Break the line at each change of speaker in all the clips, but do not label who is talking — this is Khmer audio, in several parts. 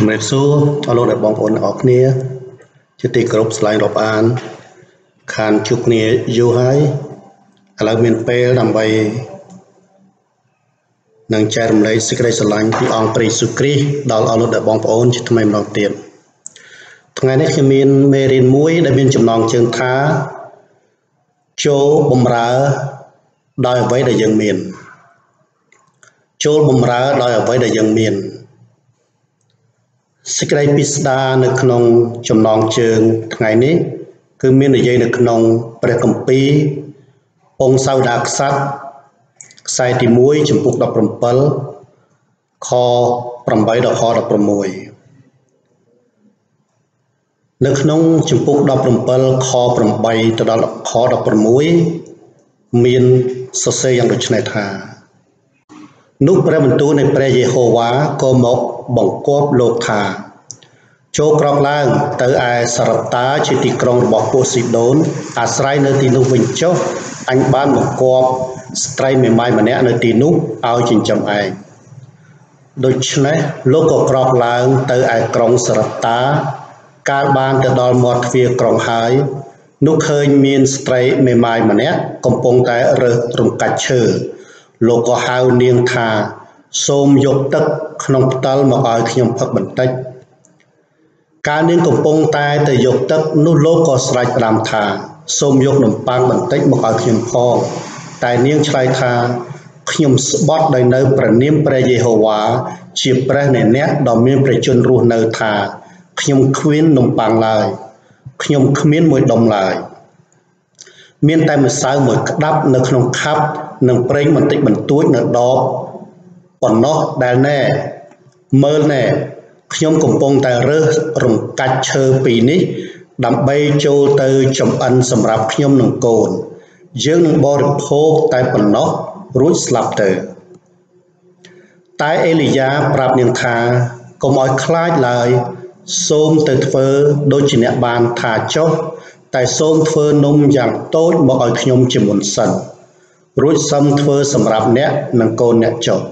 ជំរាបសួរអរលោកអ្នកបងប្អូនទាំងអស់គ្នាជាទីគោរពស្រឡាញ់រាប់អានខានជួបគ្នាយូរហើយឥឡូវមានពេលដើម្បីនឹងចែករំលែកសេចក្តីស្រឡាញ់ពីអង្គព្រះយេស៊ូវគ្រីស្ទដល់អរលោកអ្នកបងប្អូនជាថ្មីម្ដងទៀតថ្ងៃនេះខ្ញុំមានមេរៀនមួយដែលមានចំណងជើងថាចូលបម្រើដោយអ្វីដែលយើងមានចូលបម្រើដោយអ្វីដែលយើងមានសេចក្តីពិស្ដារនៅក្នុងចំណងជើងថ្ងៃនេះគឺមាននិយាយនៅក្នុងព្រះគម្ពីរពងសាវតារក្សត្រខ្សែទី1ចំពុក17ខ8ដល់ខ16នៅក្នុងចំពុក17ខ8ទៅដល់ខ16មានសរសេរយ៉ាងដូចនេះថានោះព្រះបន្ទូលនៃព្រះយេហូវ៉ាក៏មកបង្គាប់លោកថាចូលក្រោកឡើងទៅឯសារ៉ាតាជាទីក្រុងរបស់ពួកស៊ីដូនអាស្រ័យនៅទីនោះវិញចុះអញបានបង្គាប់ស្ត្រីមេម៉ាយម្នាក់នៅទីនោះឲ្យចិញ្ចឹមឯងដូច្នេះលោកក៏ក្រោកឡើងទៅឯក្រុងសារ៉ាតាកាលបានទៅដល់មាត់ទ្វារក្រុងហើយនោះឃើញមានស្ត្រីមេម៉ាយម្នាក់កំពុងតែរើសរំកាច់ឈើលោកក៏ហៅនាងថាសូមយកទឹកក្នុងផ្តិលមកឲ្យខ្ញុំផឹកបន្តិចកាលនាងកំពុងតែទៅយកទឹកនោះលោកក៏ស្រែកផ្ដាំថាសូមយកនំប៉័ងបន្តិចមកឲ្យខ្ញុំផងតែនាងឆ្លើយថាខ្ញុំស្បត់ដោយនៅព្រះនាមព្រះយេហូវ៉ាជាព្រះនៃអ្នកដ៏មានព្រះជន្មរស់នៅថាខ្ញុំគ្មាននំប៉័ងឡើយខ្ញុំគ្មានមួយដុំឡើយមានតែម្សៅមួយក្តាប់នៅក្នុងខាប់និងប្រេងបន្តិចបន្តួចនៅដបប៉ុណ្ណោះដែលណែមើលណែខ្ញុំកំពុងតែរើសរំកាច់ឈើពីរនេះដើម្បីចូលទៅចំអិនសម្រាប់ខ្ញុំនិងកូនយើងនឹងបរិភោគតែប៉ុណ្ណោះរួចស្លាប់ទៅតែអេលីយ៉ាប្រាប់នាងថាកុំឲ្យខ្លាចឡើយសូមទៅធ្វើដូចជាអ្នកបានថាចុះតែសូមធ្វើនំយ៉ាងតូចមកឲ្យខ្ញុំជាមុនសិនរួចសឹមធ្វើសម្រាប់អ្នកនិងកូនអ្នកចុះ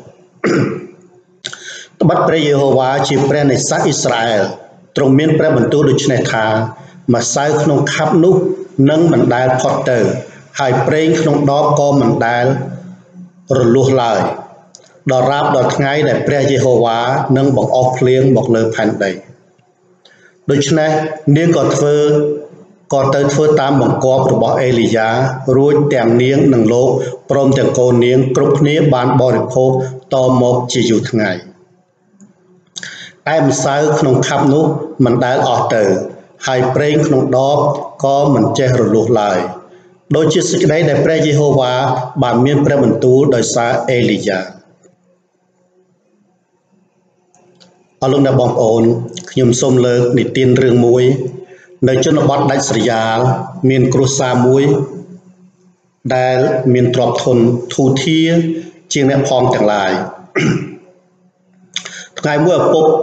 ត្បិតព្រះយេហូវ៉ាជាព្រះនៃសាសអ៊ីស្រាអែលទ្រង់មានព្រះបន្ទូលដូច្នេះថាម្សៅក្នុងខាប់នោះនឹងមិនដែលផុតទៅហើយប្រេងក្នុងដបក៏មិនដែលរលួសឡើយដល់រាបដល់ថ្ងៃដែលព្រះយេហូវ៉ានឹងបង្អស់ភ្លៀងមកលើផែនដីដូច្នេះនាងក៏ទៅធ្វើតាមបង្គាប់របស់អេលីយ៉ារួចទាំងនាងនិងលោកព្រមទាំងកូននាងគ្រប់គ្នាបានបរិភោគតមកជាយូរថ្ងៃតែម្សៅក្នុងខាប់នោះមិនដែលអស់ទៅហើយប្រេងក្នុងដបក៏មិនចេះរលួសឡើយដូចជាសេចក្តីដែលព្រះយេហូវ៉ាបានមានព្រះបន្ទូលដោយសារអេលីយ៉ាអរលោកអ្នកបងប្អូនខ្ញុំសូមលើកនិទានរឿងមួយនៅជនបទដាច់ស្រយាលមានគ្រួសារមួយដែលមានទ្រព្យធនធូរធារជាងអ្នកផងទាំងឡាយថ្ងៃមួយឪពុក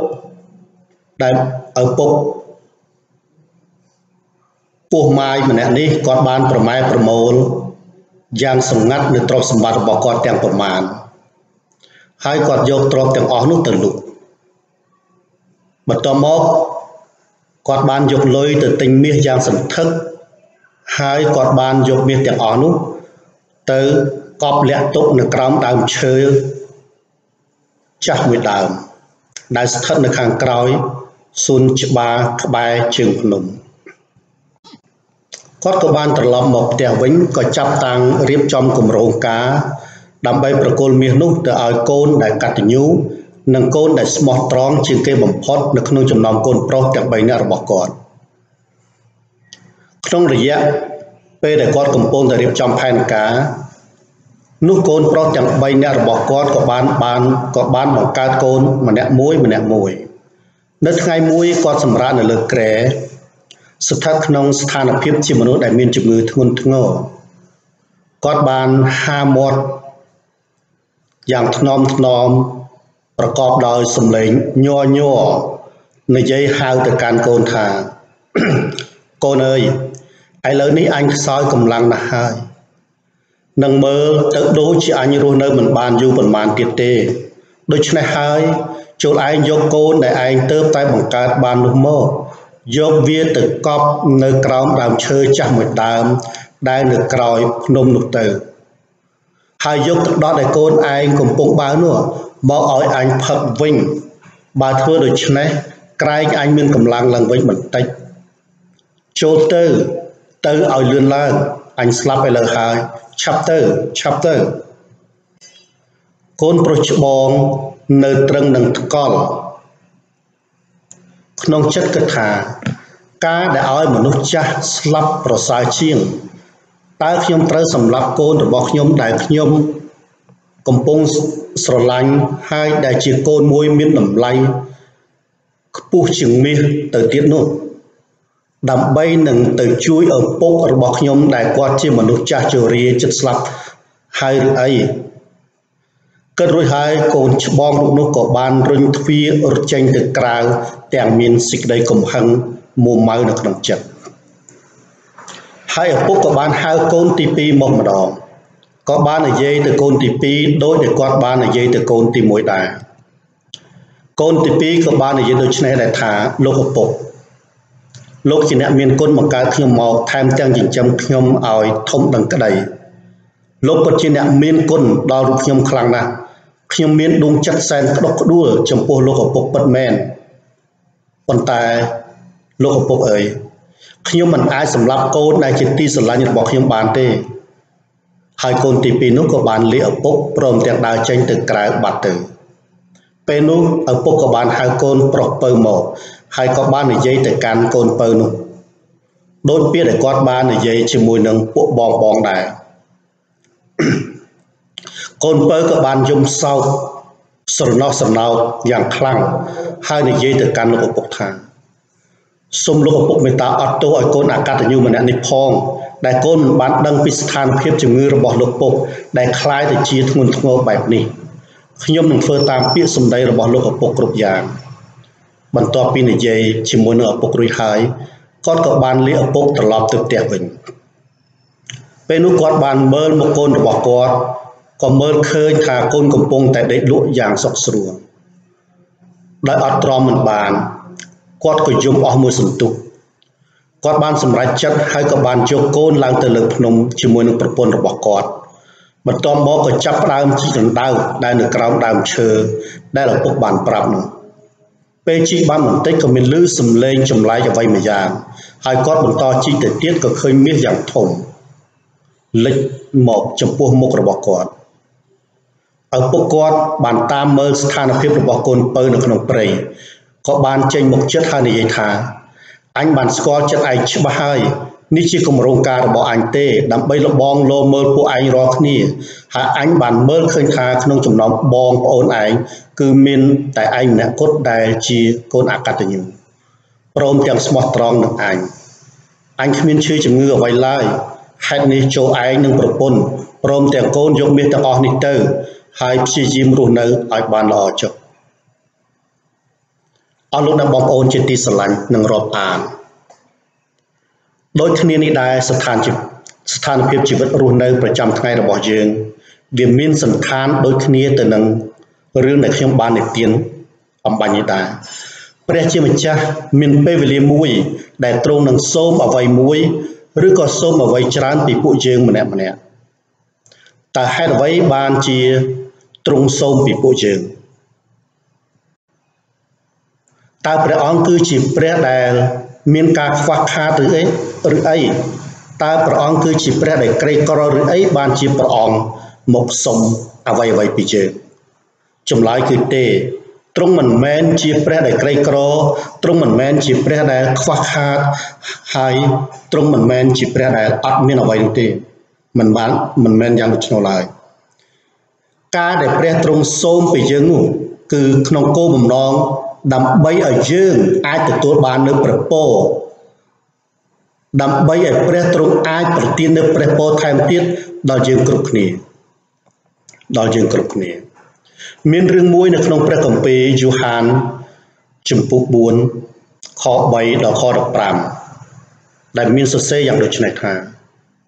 ពោះម៉ាយម្នាក់នេះគាត់បានប្រម៉ែប្រមូលយ៉ាងសម្ងាត់នៅទ្រព្យសម្បត្តិរបស់គាត់ទាំងប្រមាណហើយគាត់យកទ្រព្យទាំងអស់នោះទៅលក់បន្ទាប់មកគាត់បានយកលុយទៅទិញមាសយ៉ាងសន្ធឹកហើយគាត់បានយកមាសទាំងអស់នោះទៅកប់លាក់ទុកនៅក្រោមដើមឈើចាស់មួយដើមដែលស្ថិតនៅខាងក្រោយសួនច្បារក្បែរជើងភ្នំគាត់ក៏បានត្រឡប់មកផ្ទះវិញក៏ចាប់តាំងរៀបចំគម្រោងការដើម្បីប្រគល់មាសនោះទៅឲ្យកូនដែលកតញ្ញូនិងកូនដែលស្មោះត្រង់ជាងគេបំផុតនៅក្នុងចំណោមកូនប្រុសទាំង3នាក់របស់គាត់ក្នុងរយៈពេលដែលគាត់កំពុងតែរៀបចំផែនការនោះកូនប្រុសទាំង3នាក់របស់គាត់ក៏បានបង្កើតកូនម្នាក់មួយនៅថ្ងៃមួយគាត់សម្រាកនៅលើគ្រែស្ថិតក្នុងស្ថានភាពជាមនុស្សដែលមានជំងឺធ្ងន់ធ្ងរគាត់បានហាមាត់យ៉ាងថ្នមប្រកបដោយសំឡេងញ័រនិយាយហៅទៅកាន់កូនថាកូនអើយឥឡូវនេះអញខ្សោយកម្លាំងណាស់ហើយនឹងមើលទៅដូចជាអញរស់នៅមិនបានយូរប៉ុន្មានទៀតទេដូច្នេះហើយចូលឯងយកកូនដែលឯងទើបតែបង្កើតបាននោះមកយកវាទៅកប់នៅក្រោមដើមឈើចាស់មួយដើមដែលនៅក្រោយភ្នំនោះទៅហើយយកទឹកដក់ដែលកូនឯងកំពុងបើនោះមកឲ្យអញផឹកវិញបើធ្វើដូច្នេះក្រែងអញមានកម្លាំងឡើងវិញបន្តិចចូលទៅឲ្យលឿនឡើងអញស្លាប់ឥឡូវហើយឆាប់ទៅកូនប្រុសច្បងនៅត្រឹងនឹងថ្កល់ក្នុងចិត្តគិតថាការដែលឲ្យមនុស្សចាស់ស្លាប់ប្រសើរជាងតើខ្ញុំត្រូវសម្លាប់កូនរបស់ខ្ញុំដែលខ្ញុំកំពុងស្រឡាញ់ហើយដែលជាកូនមួយមានតម្លៃខ្ពស់ជាងមាសទៅទៀតនោះដើម្បីនឹងទៅជួយឪពុករបស់ខ្ញុំដែលគាត់ជាមនុស្សចាស់ជរាជិតស្លាប់ហើយឬអីគិតរួចហើយកូនច្បងរូបនោះក៏បានរុញទ្វាររត់ចេញទៅក្រៅទាំងមានសេចក្តីកំហឹងមួម៉ៅនៅក្នុងចិត្តហើយឪពុកក៏បានហៅកូនទី2មកម្ដងក៏បាននិយាយទៅកូនទី2ដោយដែលគាត់បាននិយាយទៅកូនទី1ដែរកូនទី2ក៏បាននិយាយដូចនេះដែរថាលោកឪពុកលោកជាអ្នកមានគុណបង្កើតខ្ញុំមកថែមទាំងចិញ្ចឹមខ្ញុំឲ្យធំដឹងក្តីលោកពិតជាអ្នកមានគុណដល់រូបខ្ញុំខ្លាំងណាស់ខ្ញុំមានដួងចិត្តសែនក្តុកក្តួលចំពោះលោកឪពុកពិតមែនប៉ុន្តែលោកឪពុកអើយខ្ញុំមិនអាចសម្លាប់កូនដែលជាទីស្រឡាញ់របស់ខ្ញុំបានទេហើយកូនទី2នោះក៏បានលាឪពុកព្រមទាំងដើរចេញទៅក្រៅបាត់ទៅពេលនោះឪពុកក៏បានហៅកូនប្រុសពៅមកហើយក៏បាននិយាយទៅកាន់កូនពៅនោះដូចពាក្យដែលគាត់បាននិយាយជាមួយនឹងពួកបងដែរកូនពៅក៏បានយំសោកស្រណោះស្រណោកយ៉ាងខ្លាំងហើយនិយាយទៅកាន់លោកឪពុកថាសូមលោកឪពុកមេត្តាអត់ទោសឲ្យកូនអកតញ្ញូម្នាក់នេះផងដែលកូនមិនបានដឹងពីស្ថានភាពជំងឺរបស់លោកពុកដែលคล้ายទៅជាធ្ងន់ធ្ងរបែបនេះខ្ញុំនឹងធ្វើតាមពាក្យសម្ដីរបស់លោកឪពុកគ្រប់យ៉ាងបន្ទាប់ពីនិយាយជាមួយនឹងឪពុករួចហើយគាត់ក៏បានលាឪពុកត្រឡប់ទៅផ្ទះវិញពេលនោះគាត់បានមើលមកកូនរបស់គាត់ក៏មើលឃើញថាកូនកំពុងតែដេកលក់យ៉ាងសុខស្រួលដោយអត់ទ្រាំមិនបានគាត់ក៏យំអស់មួយសន្ទុះគាត់បានសម្រេចចិត្តហើយក៏បានយកកូនឡើងទៅលើភ្នំជាមួយនឹងប្រពន្ធរបស់គាត់បន្ទាប់មកក៏ចាប់ផ្ដើមជីកដណ្ដើមដែលនៅក្រោមដើមឈើដែលឪពុកបានប្រាប់នោះពេលជីកបានបន្តិចក៏មានឮសំឡេងចម្លែកអ្វីមួយយ៉ាងហើយគាត់បន្តជីកទៅទៀតក៏ឃើញមាសយ៉ាងធំលេចមកចំពោះមុខរបស់គាត់ឪពុកគាត់បានតាមមើលស្ថានភាពរបស់កូនពៅនៅក្នុងព្រៃក៏បានចេញមកចិត្តហើយនិយាយថាអញបានស្គាល់ចិត្តឯងច្បាស់ហើយនេះជាគម្រោងការរបស់អញទេដើម្បីលបងលោមើលពួកឯងរាល់គ្នាហើយអញបានមើលឃើញថាក្នុងចំណោមបងប្អូនឯងគឺមានតែឯងម្នាក់គត់ដែលជាកូនអកតញ្ញូព្រមទាំងស្មោះត្រង់នឹងអញគ្មានឈឺជំងឺអ្វីឡើយហេតុនេះចូលឯងនឹងប្រពន្ធព្រមទាំងកូនយកមាសទាំងអស់នេះទៅហើយព្យាយាមរស់នៅឲ្យបានល្អចុះអស់លោកអ្នកបងប្អូនជាទីស្រឡាញ់និងរាប់អានដូចគ្នានេះដែរស្ថានភាពជីវិតរស់នៅប្រចាំថ្ងៃរបស់យើងវាមានសន្តានដូចគ្នាទៅនឹងរឿងដែលខ្ញុំបាននិទានអំបញ្ញនេះដែរព្រះជាម្ចាស់មានពេលវេលាមួយដែលទ្រង់នឹងសូមអ្វីមួយឬក៏សូមអ្វីច្រើនពីពួកយើងម្នាក់តើហេតុអ្វីបានជាទ្រង់សូមពីពួកយើងតើព្រះអង្គគឺជាព្រះដែលមានការខ្វះខាតឬអីតើព្រះអង្គគឺជាព្រះដែលក្រីក្រឬអីបានជាព្រះអង្គមកសុំអ្វីពីយើងចម្លើយគឺទេទ្រង់មិនមែនជាព្រះដែលក្រីក្រទ្រង់មិនមែនជាព្រះដែលខ្វះខាតហើយទ្រង់មិនមែនជាព្រះដែលអត់មានអ្វីនោះទេមិនមែនយ៉ាងដូច្នោះឡើយការដែលព្រះទ្រង់សូមពីយើងនោះគឺក្នុងគោលបំណងដើម្បីឲ្យយើងអាចទទួលបាននូវព្រះពរដើម្បីឲ្យព្រះទ្រង់អាចប្រទាននូវព្រះពរថែមទៀតដល់យើងគ្រប់គ្នាមានរឿងមួយនៅក្នុងព្រះគម្ពីរយូហានជំពូក4ខ3ដល់ខ15ដែលមានសរសេរយ៉ាងដូចនេះថា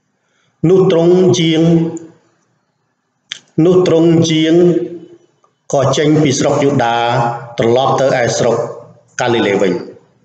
នោះទ្រង់ជាងក៏ចេញពីស្រុកយូដាត្រឡប់ទៅឯស្រុកកាលីលេវិញ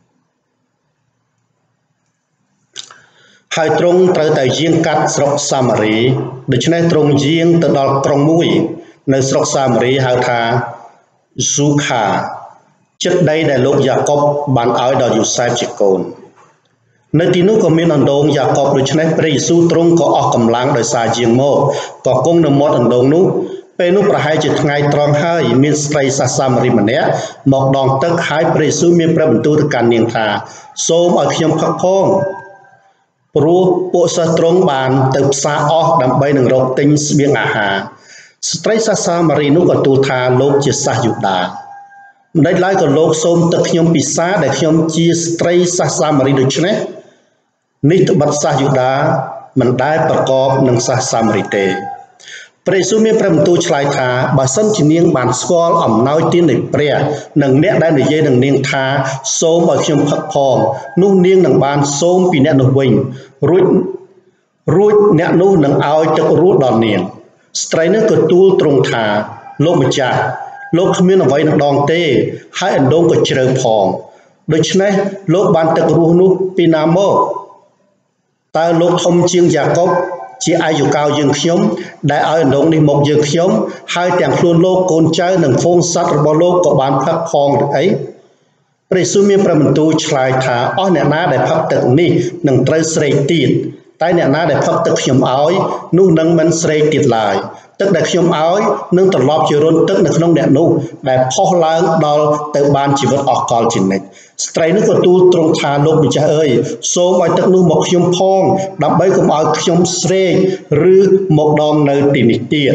ហើយទ្រង់ត្រូវតែយាងកាត់ស្រុកសាមារីដូច្នេះទ្រង់យាងទៅដល់ក្រុងមួយនៅស្រុកសាមារីហៅថាស៊ូខាជិតដីដែលលោកយ៉ាកុបបានឲ្យដល់យូសែបជាកូននៅទីនោះក៏មានអណ្ដូងយ៉ាកុបដូច្នេះព្រះយេស៊ូវទ្រង់ក៏អស់កម្លាំងដោយសារយាងមកក៏គង់នៅមាត់អណ្ដូងនោះពេលនោះប្រហែលជាថ្ងៃត្រង់ហើយមានស្ត្រីសាមារីម្នាក់មកដងទឹកហើយព្រះយេស៊ូវមានព្រះបន្ទូលទៅកាន់នាងថាសូមឲ្យខ្ញុំផឹកផងព្រោះពួកសិស្សទ្រង់បានទៅផ្សារអស់ដើម្បីនឹងរកទិញស្បៀងអាហារស្ត្រីសាមារីនោះក៏ទូលថាលោកជាសាសយូដាម្ដេចឡើយក៏លោកសូមទឹកខ្ញុំពិសាដែលខ្ញុំជាស្ត្រីសាមារីដូច្នេះនេះត្បិតសាសយូដាមិនដែលប្រកបនឹងសាសសាមារីទេព្រះយេស៊ូវមានព្រះបន្ទូលឆ្លើយថាបើសិនជានាងបានស្គាល់អំណោយទាននៃព្រះនិងអ្នកដែលនិយាយនឹងនាងថាសូមឲ្យខ្ញុំផឹកផងនោះនាងនឹងបានសូមពីអ្នកនោះវិញរួចអ្នកនោះនឹងឲ្យទឹករស់ដល់នាងស្ត្រីនោះក៏ទូលទ្រង់ថាលោកម្ចាស់លោកគ្មានអ្វីនឹងដងទេហើយអណ្ដូងក៏ជ្រៅផងដូច្នេះលោកបានទឹករស់នោះពីណាមកតើលោកធំជាងយ៉ាកុបជាអាយុកាលយើងខ្ញុំដែលឲ្យអណ្ដូងនេះមកយើងខ្ញុំហើយទាំងខ្លួនលោកកូនចៅនិងហ្វូងសត្វរបស់លោកក៏បានផឹកផងឬអីព្រះយេស៊ូវមានព្រះបន្ទូលឆ្លើយថាអស់អ្នកណាដែលផឹកទឹកនេះនឹងត្រូវស្រេកទៀតតែអ្នកណាដែលផឹកទឹកខ្ញុំឲ្យនោះនឹងមិនស្រេកទៀតឡើយទឹកដែលខ្ញុំឲ្យនឹងត្រឡប់ជារន្ធទឹកនៅក្នុងអ្នកនោះដែលផុសឡើងដល់ទៅបានជីវិតអស់កលជានិច្ចស្ត្រីនោះក៏ទូលទ្រង់ថាលោកម្ចាស់អើយសូមឲ្យទឹកនោះមកខ្ញុំផងដើម្បីកុំឲ្យខ្ញុំស្រេកឬមកដងនៅទីនេះទៀត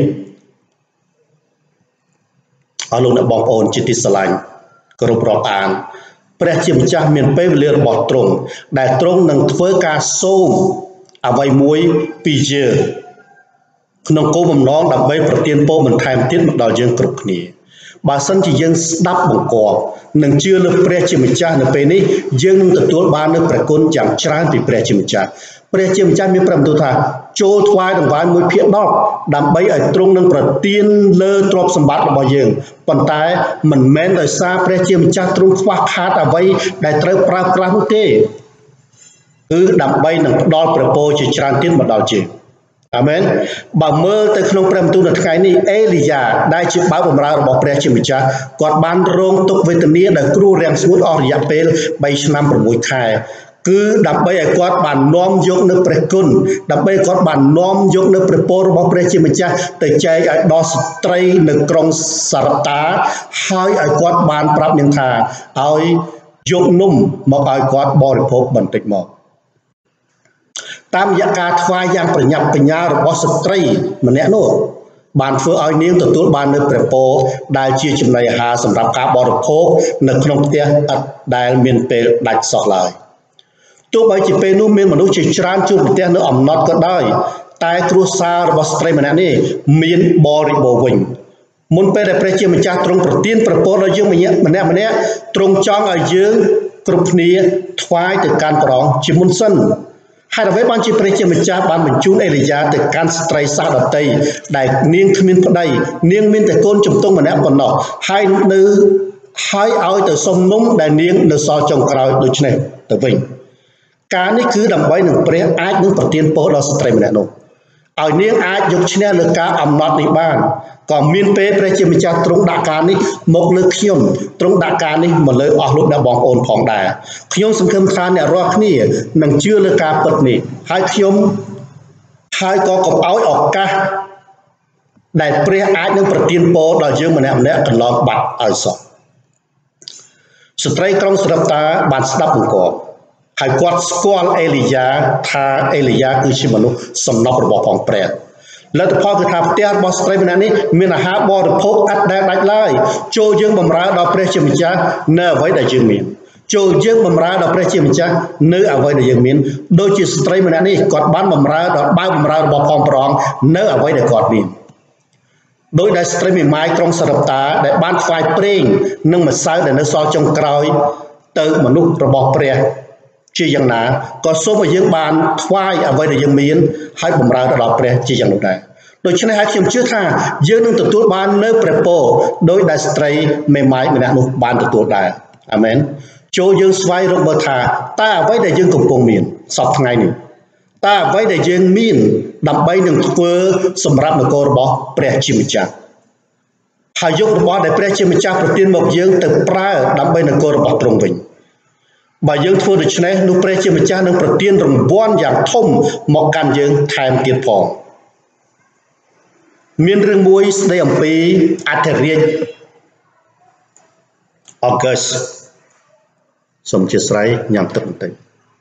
អរលោកអ្នកបងប្អូនជាទីស្រឡាញ់គោរពរាប់អានព្រះជាម្ចាស់មានពេលវេលារបស់ទ្រង់ដែលទ្រង់នឹងធ្វើការសូមអ្វីមួយពីយើងក្នុងគោលបំណងដើម្បីប្រទានពរបន្ថែមទៀតមកដល់យើងគ្រប់គ្នាបើសិនជាយើងស្ដាប់បង្គាប់និងជឿលើព្រះជាម្ចាស់នៅពេលនេះយើងនឹងទទួលបាននូវព្រះគុណយ៉ាងច្រើនពីព្រះជាម្ចាស់ព្រះជាម្ចាស់មានព្រះបន្ទូលថាចូលថ្វាយដង្វាយ1/10ដើម្បីឲ្យទ្រង់នឹងប្រទានលើទ្រព្យសម្បត្តិរបស់យើងប៉ុន្តែមិនមែនដោយសារព្រះជាម្ចាស់ទ្រង់ខ្វះខាតអ្វីដែលត្រូវប្រើប្រាស់នោះទេគឺដើម្បីនឹងផ្ដល់ព្រះពរជាច្រើនទៀតមកដល់យើងអាមែនបើមើលទៅក្នុងព្រះបន្ទូលនៅថ្ងៃនេះអេលីយ៉ាដែលជាបាវបម្រើរបស់ព្រះជាម្ចាស់គាត់បានរងទុក្ខវេទនាដោយគ្រោះរាំងស្ងួតអស់រយៈពេល3ឆ្នាំ6ខែគឺដើម្បីឲ្យគាត់បាននាំយកនៅព្រះគុណដើម្បីគាត់បាននាំយកនៅព្រះពររបស់ព្រះជាម្ចាស់ទៅចែកឲ្យដល់ស្ត្រីនៅក្រុងសារ៉ាតាហើយឲ្យគាត់បានប្រាប់នាងថាឲ្យយកនំមកឲ្យគាត់បរិភោគបន្តិចមកតាមរយៈការថ្វាយយ៉ាងប្រញាប់បញ្ញារបស់ស្ត្រីម្នាក់នោះបានធ្វើឲ្យនាងទទួលបាននូវព្រះពរដែលជាចំណីអាហារសម្រាប់ការបរិភោគនៅក្នុងផ្ទះឥតដែលមានពេលដាច់សោះឡើយទោះបីជាពេលនោះមានមនុស្សជាច្រើនជួបប្រទះនៅអំណត់ក៏ដោយតែគ្រួសាររបស់ស្ត្រីម្នាក់នេះមានបរិបូរណ៍វិញមុនពេលដែលព្រះជាម្ចាស់ទ្រង់ប្រទានព្រះពរដល់យើងម្នាក់ទ្រង់ចង់ឲ្យយើងគ្រប់គ្នាថ្វាយទៅកាន់ព្រះអង្គជាមុនសិនហើយអ្វីបានជាព្រះជាម្ចាស់បានបញ្ជូនអេលីយ៉ាទៅកាន់ស្ត្រីសាសដតីដែលនាងគ្មានប្តីនាងមានតែកូនជំទង់ម្នាក់ប៉ុណ្ណោះហើយឲ្យទៅសុំនំដែលនាងនៅសល់ចុងក្រោយដូច្នេះទៅវិញការនេះគឺដើម្បីនឹងព្រះអាចនឹងប្រទានពរដល់ស្ត្រីម្នាក់នោះឲ្យនាងអាចយកឈ្នះលើការអំណត់នេះបានក៏មានពេលព្រះជាម្ចាស់ទ្រង់ដាក់ការនេះមកលើខ្ញុំទ្រង់ដាក់ការនេះមកលើអស់លោកអ្នកបងប្អូនផងដែរខ្ញុំសង្ឃឹមថាអ្នករាល់គ្នានឹងជឿលើការពិតនេះហើយក៏កុំឲ្យឱកាសដែលព្រះអាចនឹងប្រទានពរដល់យើងម្នាក់កន្លងបាត់ឲ្យសោះស្ត្រីក្រុងសារ៉ាតាបានស្ដាប់បង្គាប់ហើយគាត់ស្គាល់អេលីយ៉ាថាអេលីយ៉ាគឺជាមនុស្សសំណុករបស់ផងព្រះលទ្ធផលគឺថាផ្ទះរបស់ស្ត្រីម្នាក់នេះមានអាហារបរិភោគឥតដែលដាច់ឡើយចូលយើងបម្រើដល់ព្រះជាម្ចាស់នៅអ្វីដែលយើងមានចូលយើងបម្រើដល់ព្រះជាម្ចាស់នៅអ្វីដែលយើងមានដូចជាស្ត្រីម្នាក់នេះគាត់បានបម្រើដល់បាវបម្រើរបស់ផងព្រះអង្គនៅអ្វីដែលគាត់មានដោយដែលស្ត្រីមេម៉ាយក្រុងសារ៉ាតាដែលបានថ្វាយប្រេងនិងម្សៅដែលនៅសល់ចុងក្រោយទៅមនុស្សរបស់ព្រះជាយ៉ាងណាក៏សូមឲ្យយើងបានថ្វាយអ្វីដែលយើងមានហើយបម្រើទៅដល់ព្រះជាយ៉ាងនោះដែរដូច្នេះហើយខ្ញុំជឿថាយើងនឹងទទួលបាននៅព្រះពរដោយដែលស្ត្រីមេម៉ាយម្នាក់នោះបានទទួលដែរអាមែនចូលយើងស្វែងរកមើលថាតើអ្វីដែលយើងកំពុងមានសពថ្ងៃនេះតើអ្វីដែលយើងមានដើម្បីនឹងធ្វើសម្រាប់នគររបស់ព្រះជាម្ចាស់ហើយយករបស់ដែលព្រះជាម្ចាស់ប្រទានមកយើងទៅប្រើដើម្បីនគររបស់ទ្រង់វិញបើយើងធ្វើដូច្នេះនោះព្រះជាម្ចាស់នឹងប្រទានរង្វាន់យ៉ាងធំមកកាន់យើងថែមទៀតផងមានរឿងមួយស្ដីអំពីអធិរាជអូហ្គើសសូមអធិស្ឋានញ៉ាំទឹកបន្តិច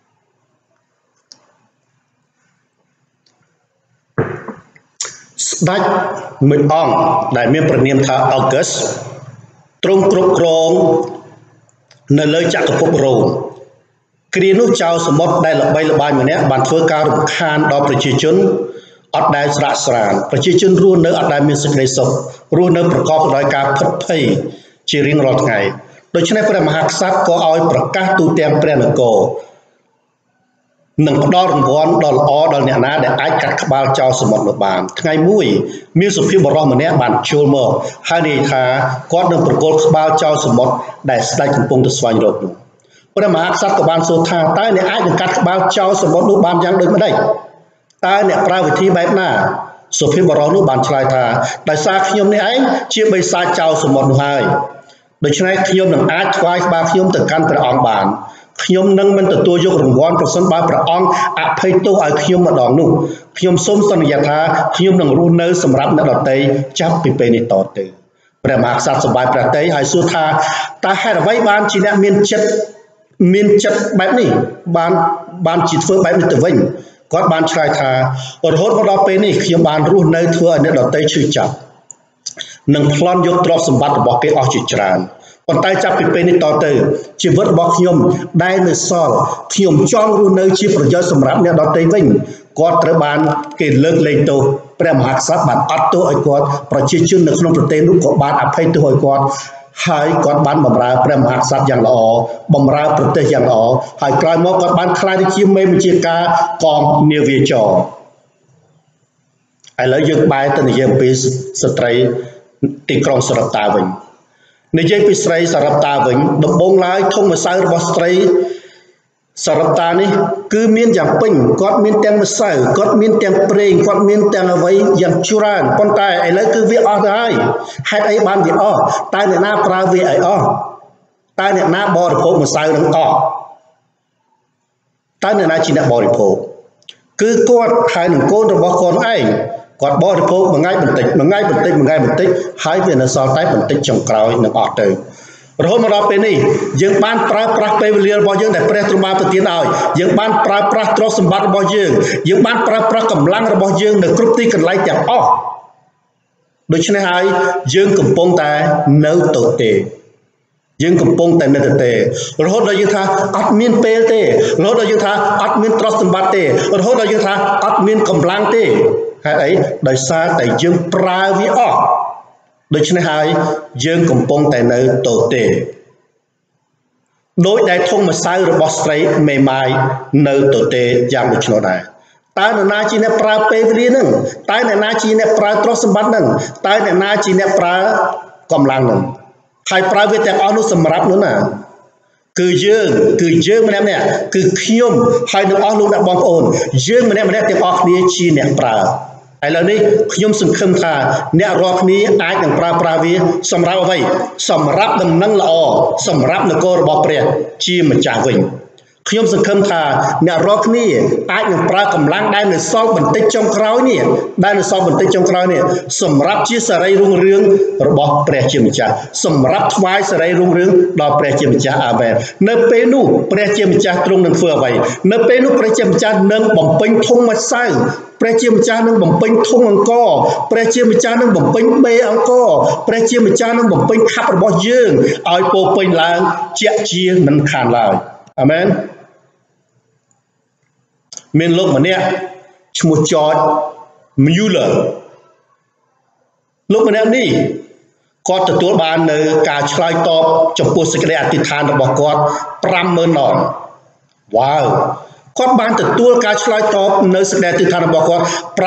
ស្ដេចមួយអង្គដែលមានព្រះនាមថាអូហ្គើសទ្រង់គ្រប់គ្រងនៅលើចក្រភពរ៉ូមគ្រានោះចៅសមុទ្រដែលល្បីល្បាញម្នាក់បានធ្វើការរំខានដល់ប្រជាជនអត់ដែលស្រាកស្រានប្រជាជនរស់នៅអត់ដែលមានសេចក្តីសុខរស់នៅប្រកបដោយការភិតភ័យជារៀងរាល់ថ្ងៃដូច្នេះព្រះមហាក្សត្រក៏ឲ្យប្រកាសទូទាំងព្រះនគរនឹងផ្ដល់រង្វាន់ដ៏ល្អដល់អ្នកណាដែលអាចកាត់ក្បាលចៅសមុទ្រនោះបានថ្ងៃមួយមានសុភាពបរិសម្នាក់បានចូលមកហើយនិយាយថាគាត់នឹងប្រគល់ក្បាលចៅសមុទ្រដែលស្ដេចកំពុងទៅស្វែងរកនោះព្រះមហាក្សត្រក៏បានសួរថាតើអ្នកអាចនឹងកាត់ក្បាលចៅសមុទ្រនោះបានយ៉ាងដូចម្ដេចតើអ្នកប្រើវិធីបែបណាសុភាពបរិសនោះបានឆ្លើយថាដោយសារខ្ញុំនេះឯងជាបិសាចចៅសមុទ្រនោះហើយដូច្នេះខ្ញុំនឹងអាចថ្វាយក្បាលខ្ញុំទៅកាន់ព្រះអង្គបានខ្ញុំនឹងមិនទទួលយករង្វាន់ប្រសិនបើព្រះអង្គអភ័យទោសឲ្យខ្ញុំម្ដងនោះខ្ញុំសូមសន្យាថាខ្ញុំនឹងរស់នៅសម្រាប់អ្នកដទៃចាប់ពីពេលនេះតទៅព្រះមហាក្សត្រសប្បាយព្រះតីហើយសួរថាតើហេតុអ្វីបានជាអ្នកមានចិត្តបែបនេះបានជាធ្វើបែបនេះទៅវិញគាត់បានឆ្លើយថារហូតមកដល់ពេលនេះខ្ញុំបានរស់នៅធ្វើឲ្យអ្នកដទៃឈឺចាប់និងប្លន់យកទ្រព្យសម្បត្តិរបស់គេអស់ជាច្រើនប៉ុន្តែចាប់ពីពេលនេះតទៅជីវិតរបស់ខ្ញុំដែលនៅសល់ខ្ញុំចង់រស់នៅជាប្រយោជន៍សម្រាប់អ្នកដទៃវិញគាត់ត្រូវបានគេលើកលែងទោសព្រះមហាក្សត្របានអត់ទោសឲ្យគាត់ប្រជាជននៅក្នុងប្រទេសនោះក៏បានអភ័យទោសឲ្យគាត់ហើយគាត់បានបម្រើព្រះមហាក្សត្រយ៉ាងល្អបម្រើប្រទេសយ៉ាងល្អហើយក្រោយមកគាត់បានក្លាយទៅជាមេបញ្ជាការកងនាវាចរឥឡូវយើងបែរទៅនិយាយអំពីស្ត្រីទីក្រុងសារ៉ាប់តាវិញនិយាយពីស្រីសារ៉ាប់តាវិញដំបូងឡើយធុងម្សៅរបស់ស្ត្រីសារ៉ាប់តានេះគឺមានយ៉ាងពេញគាត់មានទាំងម្សៅគាត់មានទាំងប្រេងគាត់មានទាំងអ្វីយ៉ាងច្រើនប៉ុន្តែឥឡូវគឺវាអស់ទៅហើយហេតុអីបានវាអស់តើអ្នកណាប្រើវាឲ្យអស់តើអ្នកណាបរិភោគម្សៅនឹងអស់តើអ្នកណាជាអ្នកបរិភោគគឺគាត់ហើយនឹងកូនរបស់គាត់ឯងគាត់បរិភោគមួយថ្ងៃបន្តិចហើយវានៅសល់តែបន្តិចចុងក្រោយនឹងអស់ទៅរហូតមកដល់ពេលនេះយើងបានប្រើប្រាស់ពេលវេលារបស់យើងដែលព្រះទ្រង់បានប្រទានឲ្យយើងបានប្រើប្រាស់ទ្រព្យសម្បត្តិរបស់យើងបានប្រើប្រាស់កម្លាំងរបស់យើងនៅគ្រប់ទីកន្លែងទាំងអស់ដូច្នេះហើយយើងកំពុងតែនៅទៅទេយើងកំពុងតែនៅទេរហូតដល់យើងថាអត់មានពេលទេរហូតដល់យើងថាអត់មានទ្រព្យសម្បត្តិទេរហូតដល់យើងថាអត់មានកម្លាំងទេហេតុអីដោយសារតែយើងប្រើវាអស់ដូច្នេះហើយយើងកំពុងតែនៅទៅទេដោយដែលធុងម្សៅរបស់ស្រីមេម៉ាយនៅទៅទេយ៉ាងដូច្នោះដែរតើនរណាជាអ្នកប្រើពេលវេលានឹងតើអ្នកណាជាអ្នកប្រើទ្រព្យសម្បត្តិនឹងតើអ្នកណាជាអ្នកប្រើកម្លាំងនឹងហើយប្រើវាទាំងអស់នោះសម្រាប់នោះណាគឺយើងម្នាក់គឺខ្ញុំហើយនឹងអស់លោកអ្នកបងប្អូនយើងម្នាក់ទាំងអស់គ្នាជាអ្នកប្រើឥឡូវនេះខ្ញុំសង្ឃឹមថាអ្នករាល់គ្នាអាចនឹងប្រើប្រាស់វាសម្រាប់អ្វីសម្រាប់ដំណឹងល្អសម្រាប់នគររបស់ព្រះជាម្ចាស់វិញខ្ញុំសង្ឃឹមថាអ្នករាល់គ្នាអាចនឹងប្រើកម្លាំងដែលនៅសល់បន្តិចចុងក្រោយនេះសម្រាប់ជាសេរីរុងរឿងរបស់ព្រះជាម្ចាស់សម្រាប់ថ្វាយសេរីរុងរឿងដល់ព្រះជាម្ចាស់អាមែននៅពេលនោះព្រះជាម្ចាស់ទ្រង់នឹងធ្វើអ្វីនៅពេលនោះព្រះជាម្ចាស់នឹងបំពេញធុងម្សៅព្រះជាម្ចាស់នឹងបំពេញធុងអង្ករព្រះជាម្ចាស់នឹងបំពេញបេអង្ករព្រះជាម្ចាស់នឹងបំពេញខាប់របស់យើងឲ្យពោពេញឡើងជាក់ជាមិនខានឡើយអាមែនមានលោកម្នាក់ឈ្មោះ George Mueller លោកម្នាក់នេះគាត់ទទួលបាននៅការឆ្លើយតបចំពោះសេចក្តីអធិដ្ឋានរបស់គាត់ 50,000 ដងវ៉ាវគាត់បានទទួលការឆ្លើយតបនៅសេចក្តីទិដ្ឋានរបស់គាត់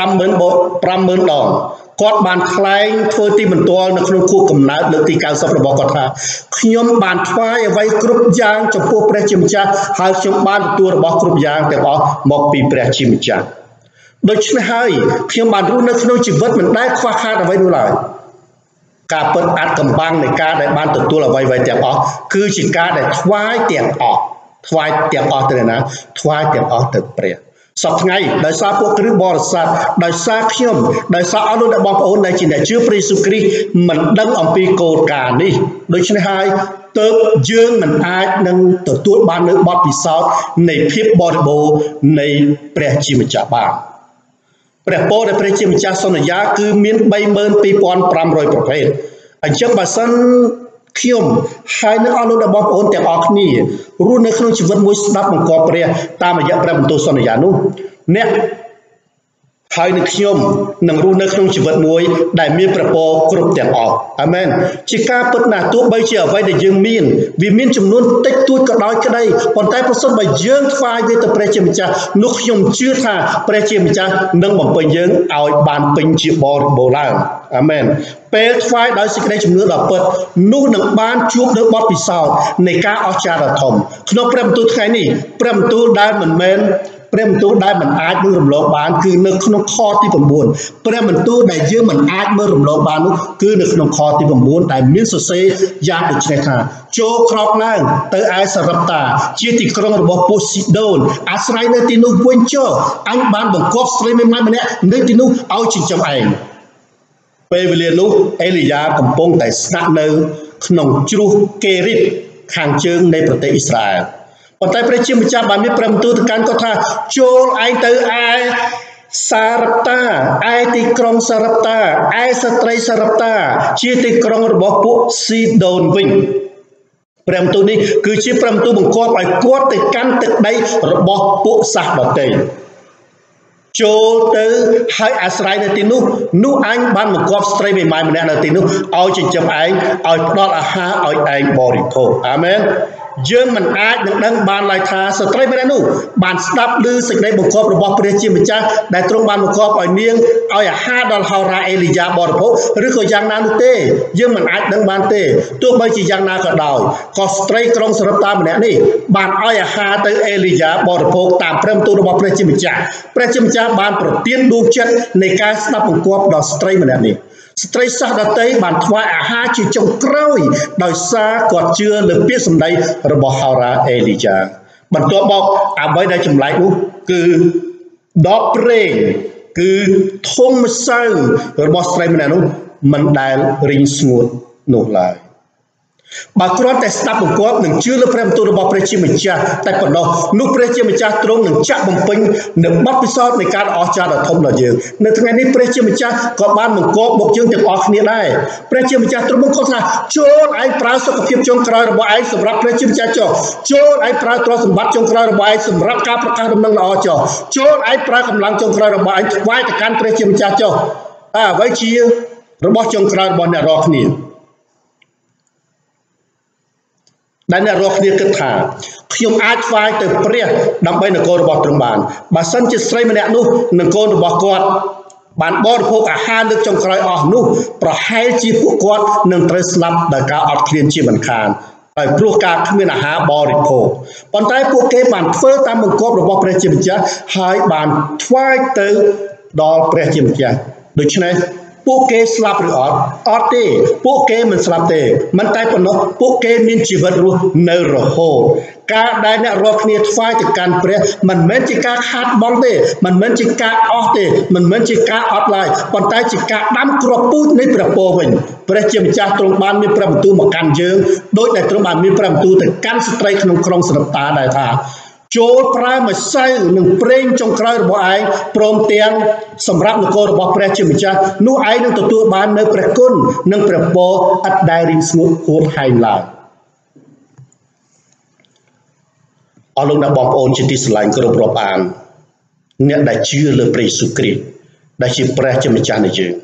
50000 ដងគាត់បានថ្លែងធ្វើទីបន្ទាល់នៅក្នុងខួបកំណើតលើកទី90របស់គាត់ថាខ្ញុំបានថ្វាយអ្វីគ្រប់យ៉ាងចំពោះព្រះជាម្ចាស់ហើយខ្ញុំបានទទួលរបស់គ្រប់យ៉ាងទាំងអស់មកពីព្រះជាម្ចាស់ដូច្នេះហើយខ្ញុំបានរស់នៅក្នុងជីវិតមិនដែលខ្វះខាតអ្វីនោះឡើយការពិតអាចកំបាំងនៃការដែលបានទទួលអ្វីៗទាំងអស់គឺជាការដែលថ្វាយទាំងអស់ទៅណាថ្វាយទាំងអស់ទៅព្រះសប្តាហ៍ថ្ងៃដោយសារពួកគ្រីស្ទបរិស័ទដោយសារខ្ញុំដោយសារអស់លោកអ្នកបងប្អូនដែលជាអ្នកជឿព្រះយេស៊ូវគ្រីស្ទមិនដឹងអំពីគោលការណ៍នេះដូច្នេះហើយទើបយើងមិនអាចនឹងទទួលបាននៅបទពិសោធន៍នៃភាពបរិបូរណ៍នៃព្រះជាម្ចាស់បានព្រះពរដែលព្រះជាម្ចាស់សន្យាគឺមាន 32,500 ប្រភេទអញ្ចឹងបើសិនខ្ញុំហើយនឹងអស់លោកអ្នកបងប្អូនទាំងអស់គ្នារស់នៅក្នុងជីវិតមួយស្ដាប់បង្គាប់ព្រះតាមរយៈព្រះបន្ទូលសន្យានោះអ្នកហើយនឹងខ្ញុំនឹងរស់នៅក្នុងជីវិតមួយដែលមានព្រះពរគ្រប់ទាំងអស់អាមែនជាការពិតណាស់ទោះបីជាអ្វីដែលយើងមានវាមានចំនួនតិចតួចក៏ដោយក្តីប៉ុន្តែប្រសិនបើយើងថ្វាយវាទៅព្រះជាម្ចាស់នោះខ្ញុំជឿថាព្រះជាម្ចាស់នឹងបំពេញយើងឲ្យបានពេញជាបរិបូរណ៍ឡើងអាមែនពេលថ្វាយដោយសេចក្តីជំនឿដ៏ពិតនោះនឹងបានជួបនៅបទពិសោធន៍នៃការអស្ចារ្យដ៏ធំក្នុងព្រះបន្ទូលថ្ងៃនេះព្រះបន្ទូលដែលមិនមែនព្រះបន្ទូលដែលមិនអាចមើលរំលងបានគឺនៅក្នុងខទី9ព្រះបន្ទូលដែលយើងមិនអាចមើលរំលងបាននោះគឺនៅក្នុងខទី9ដែលមានសរសេរយ៉ាងដូចនេះថាចូលក្រោកឡើងទៅឯសារ៉ាប់តាជាទីក្រុងរបស់ពួកស៊ីដូនអាស្រ័យនៅទីនោះវិញចុះអញបានបង្គាប់ស្រីមេម៉ាយម្នាក់នៅទីនោះឲ្យចិញ្ចឹមឯងពេលវេលានោះអេលីយ៉ាកំពុងតែស្នាក់នៅក្នុងជ្រោះកេរីតខាងជើងនៃប្រទេសអ៊ីស្រាអែលប៉ុន្តែព្រះជាម្ចាស់បានមានព្រះបន្ទូលទៅកាន់គាត់ថាចូលឯងទៅឯសារ៉ាប់តាឯទីក្រុងសារ៉ាប់តាឯស្ត្រីសារ៉ាប់តាជាទីក្រុងរបស់ពួកស៊ីដូនវិញព្រះបន្ទូលនេះគឺជាព្រះបន្ទូលបង្គាប់ឲ្យគាត់ទៅកាន់ទឹកដីរបស់ពួកសាសដទៃចូលទៅហើយអាស្រ័យនៅទីនោះអញបានបង្គាប់ស្ត្រីមេម៉ាយម្នាក់នៅទីនោះឲ្យចិញ្ចឹមឯងឲ្យផ្ដល់អាហារឲ្យឯងបរិភោគអាមែនយើងមិនអាចនឹងដឹងបានឡើយថាស្ត្រីម្នាក់នោះបានស្ដាប់ឮសេចក្តីបង្គាប់របស់ព្រះជាម្ចាស់ដែលទ្រង់បានបង្គាប់ឲ្យនាងឲ្យអាហារដល់ហោរាអេលីយ៉ាបរិភោគឬក៏យ៉ាងណានោះទេយើងមិនអាចដឹងបានទេទោះបីជាយ៉ាងណាក៏ដោយក៏ស្ត្រីក្រុងសារ៉ាប់តាម្នាក់នេះបានឲ្យអាហារទៅអេលីយ៉ាបរិភោគតាមព្រះបន្ទូលរបស់ព្រះជាម្ចាស់បានប្រទានដួងចិត្តនៃការស្ដាប់បង្គាប់ដល់ស្ត្រីម្នាក់នេះស្ត្រីសាសដទៃបានថ្វាយអាហារជាចុងក្រោយដោយសារគាត់ជឿលើពាក្យសម្ដីរបស់ហោរាអេលីយ៉ាបន្ទាប់មកអ្វីដែលចម្លែកនោះគឺដបព្រេងគឺធុងម្សៅរបស់ស្ត្រីម្នាក់នោះមិនដែលរីងស្ងួតនោះឡើយបើគ្រាន់តែស្ដាប់បង្គាប់និងជឿលើព្រះបន្ទូលរបស់ព្រះជាម្ចាស់តែប៉ុណ្ណោះនោះព្រះជាម្ចាស់ទ្រង់នឹងចាក់បំពេញនៅបទពិសោធន៍នៃការអស្ចារ្យដ៏ធំដល់យើងនៅថ្ងៃនេះព្រះជាម្ចាស់ក៏បានបង្គាប់មកយើងទាំងអស់គ្នាដែរព្រះជាម្ចាស់ទ្រង់បង្គាប់ថាចូលឯងប្រើសុខភាពចុងក្រោយរបស់ឯងសម្រាប់ព្រះជាម្ចាស់ចុះចូលឯងប្រើទ្រព្យសម្បត្តិចុងក្រោយរបស់ឯងសម្រាប់ការប្រកាសដំណឹងល្អចុះចូលឯងប្រើកម្លាំងចុងក្រោយរបស់ឯងថ្វាយទៅកាន់ព្រះជាម្ចាស់ចុះអ្វីជារបស់ចុងក្រោយរបស់អ្នករាល់គ្នាដែលអ្នករាល់គ្នាគិតថាខ្ញុំអាចថ្វាយទៅព្រះដើម្បីនគររបស់ទ្រង់បានបើសិនជាស្រីម្នាក់នោះនិងកូនរបស់គាត់បានបរិភោគអាហារលើកចុងក្រោយអស់នោះប្រហែលជាពួកគាត់នឹងត្រូវស្លាប់ដោយការអត់ឃ្លានជាមិនខានដោយព្រោះការគ្មានអាហារបរិភោគប៉ុន្តែពួកគេបានធ្វើតាមបង្គាប់របស់ព្រះជាម្ចាស់ហើយបានថ្វាយទៅដល់ព្រះជាម្ចាស់ដូច្នេះពួកគេស្លាប់ឬអត់ទេពួកគេមិនស្លាប់ទេមិនតែប៉ុណ្ណោះពួកគេមានជីវិតរស់នៅរហូតការដែលអ្នករាល់គ្នាថ្វាយទៅកាន់ព្រះមិនមែនជាការខាតបង់ទេមិនមែនជាការអស់ទេមិនមែនជាការអត់ឡើយប៉ុន្តែជាការដាំគ្រាប់ពូជនៃព្រះពរវិញព្រះជាម្ចាស់ទ្រង់បានមានព្រះបន្ទូលមកកាន់យើងដោយដែលទ្រង់បានមានព្រះបន្ទូលទៅកាន់ស្ត្រីក្នុងក្រុងសារ៉ាប់តាដែរថាចូលប្រើម្សៅនិងប្រេងចុងក្រោយរបស់ឯងព្រមទាំងសម្រាប់នគររបស់ព្រះជាម្ចាស់នោះឯងនឹងទទួលបាននៅព្រះគុណនិងព្រះពរឥតដែលរីងស្ងួតហួតហែងឡើយអរលោកអ្នកបងប្អូនជាទីស្រឡាញ់គ្រប់រាប់អានអ្នកដែលជឿលើព្រះយេស៊ូវគ្រីស្ទដែលជាព្រះជាម្ចាស់នៃយើង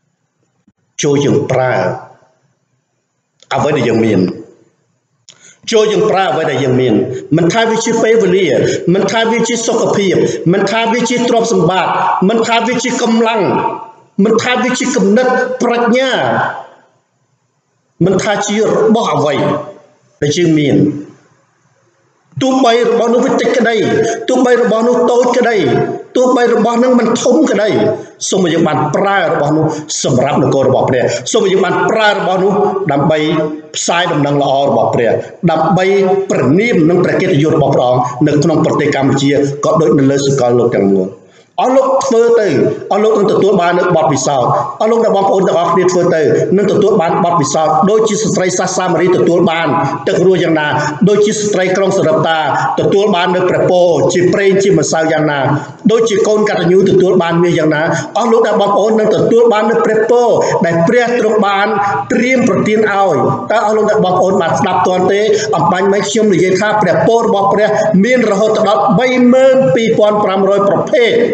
ចូលយើងប្រើអ្វីដែលយើងមានចូលយើងប្រើអ្វីដែលយើងមានមិនថាវាជាពេលវេលាមិនថាវាជាសុខភាពមិនថាវាជាទ្រព្យសម្បត្តិមិនថាវាជាកម្លាំងមិនថាវាជាគំនិតប្រាជ្ញាមិនថាជារបស់អ្វីដែលយើងមានទោះបីរបស់នោះវាតិចក្តីទោះបីរបស់នោះតូចក្តីទោះបីរបស់នឹងមិនធំក្តីសូមយើងបានប្រើរបស់នោះសម្រាប់នគររបស់ព្រះសូមយើងបានប្រើរបស់នោះដើម្បីផ្សាយដំណឹងល្អរបស់ព្រះដើម្បីប្រញាប់នឹងព្រះកិត្តិយសរបស់ព្រះអង្គនៅក្នុងប្រទេសកម្ពុជាក៏ដូចនៅលើសកលលោកទាំងមូលអស់លោកធ្វើទៅអស់លោកនឹងទទួលបាននៅបទពិសោធន៍អស់លោកអ្នកបងប្អូនទាំងអស់គ្នាធ្វើទៅនឹងទទួលបានបទពិសោធន៍ដូចជាស្ត្រីសាមារីទទួលបានទឹករស់យ៉ាងណាដូចជាស្ត្រីក្រុងសារ៉ាប់តាទទួលបាននៅព្រះពរជាប្រេងជាម្សៅយ៉ាងណាដូចជាកូនកតញ្ញូទទួលបានមាសយ៉ាងណាអស់លោកអ្នកបងប្អូននឹងទទួលបាននៅព្រះពរដែលព្រះទ្រង់បានត្រៀមប្រទានឲ្យតើអស់លោកអ្នកបងប្អូនបានស្ដាប់ទាន់ទេអំបញ្ញមិនខ្ញុំនិយាយថាព្រះពររបស់ព្រះមានរហូតដល់ 32,500 ប្រភេទ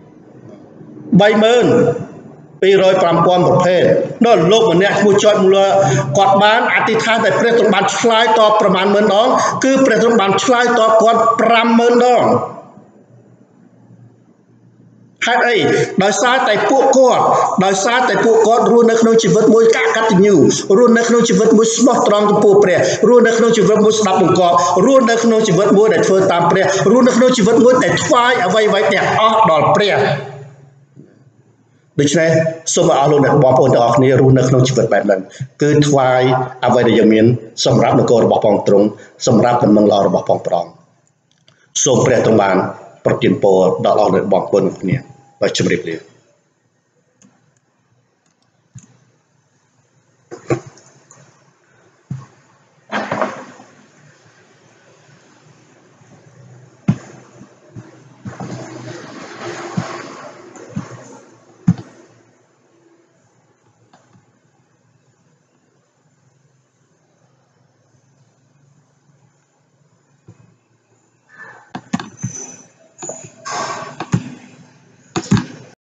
32,500 ប្រភេទដល់លោកម្នាក់ឈ្មោះចយមូលគាត់បានអធិដ្ឋានតែព្រះទ្រង់បានឆ្លើយតបប្រមាណ10000ដងគឺព្រះទ្រង់បានឆ្លើយតបគាត់50000ដងហេតុអីដោយសារតែពួកគាត់រស់នៅក្នុងជីវិតមួយកតញ្ញូរស់នៅក្នុងជីវិតមួយស្មោះត្រង់ចំពោះព្រះរស់នៅក្នុងជីវិតមួយស្ដាប់បង្គាប់រស់នៅក្នុងជីវិតមួយដែលធ្វើតាមព្រះរស់នៅក្នុងជីវិតមួយដែលថ្វាយអ្វីៗទាំងអស់ដល់ព្រះដូច្នេះសូមឲ្យអស់លោកអ្នកបងប្អូនទាំងអស់គ្នារស់នៅក្នុងជីវិតបែបហ្នឹងគឺថ្វាយអ្វីដែលយើងមានសម្រាប់នគររបស់ព្រះទ្រង់សម្រាប់ដំណឹងល្អរបស់ព្រះប្រងសូមព្រះទ្រង់បានប្រទានពរដល់អស់លោកបងប្អូនគ្នាបាទជម្រាបលា